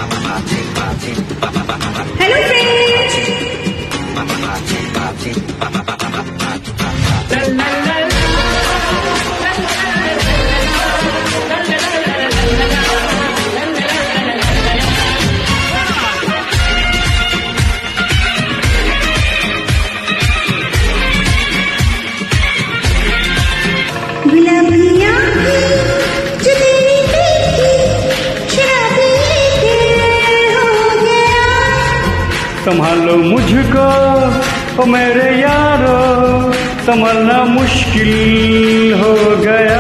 Hello friends, गुलाबियाँ जो तेरी देखी शराबी दिल हो गया। संभालो मुझको ओ मेरे यारो, संभलना मुश्किल हो गया।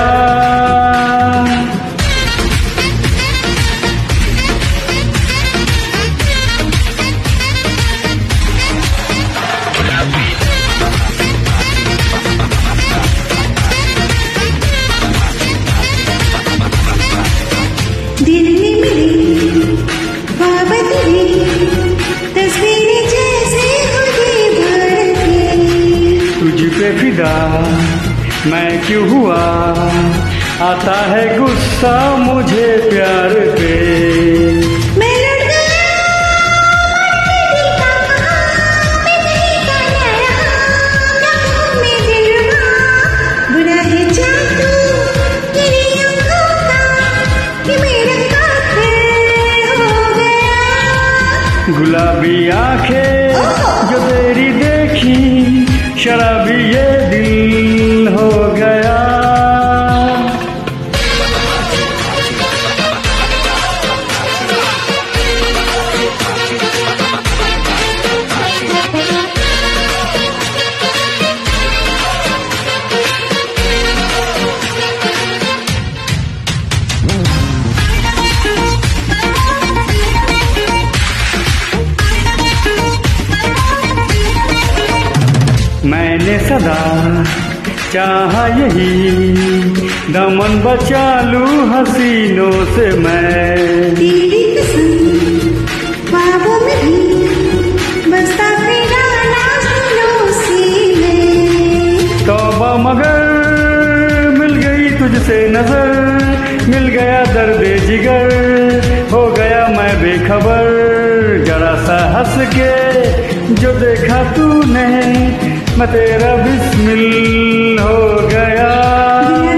दिल में मिली ख्वाब तेरी तस्वीरें जैसे होगी भड़के। तुझ पे फिदा मैं क्यों हुआ, आता है गुस्सा मुझे प्यार पे। मैं लड़ गया दिल का कहा, मैं नहीं कहना रहा लम्हों में दिलरुबा। बुरा है जादू तेरी आँखों का कि मेरा कातिल हो गया। गुलाबी आंखें जो तेरी देखी, शराबी ये दिल हो गया। मैंने सदा चाहा यही, दामन बचा लूं हसीनों से मैं। तेरी कसम ख्वाबों में भी बसता तेरा नाज़ सी में। तौबा मगर मिल गई तुझसे नजर, मिल गया दर्दे जिगर, हो गया मैं बेखबर। जरा सा हंस के जो देखा तूने, मैं तेरा बिस्मिल हो गया।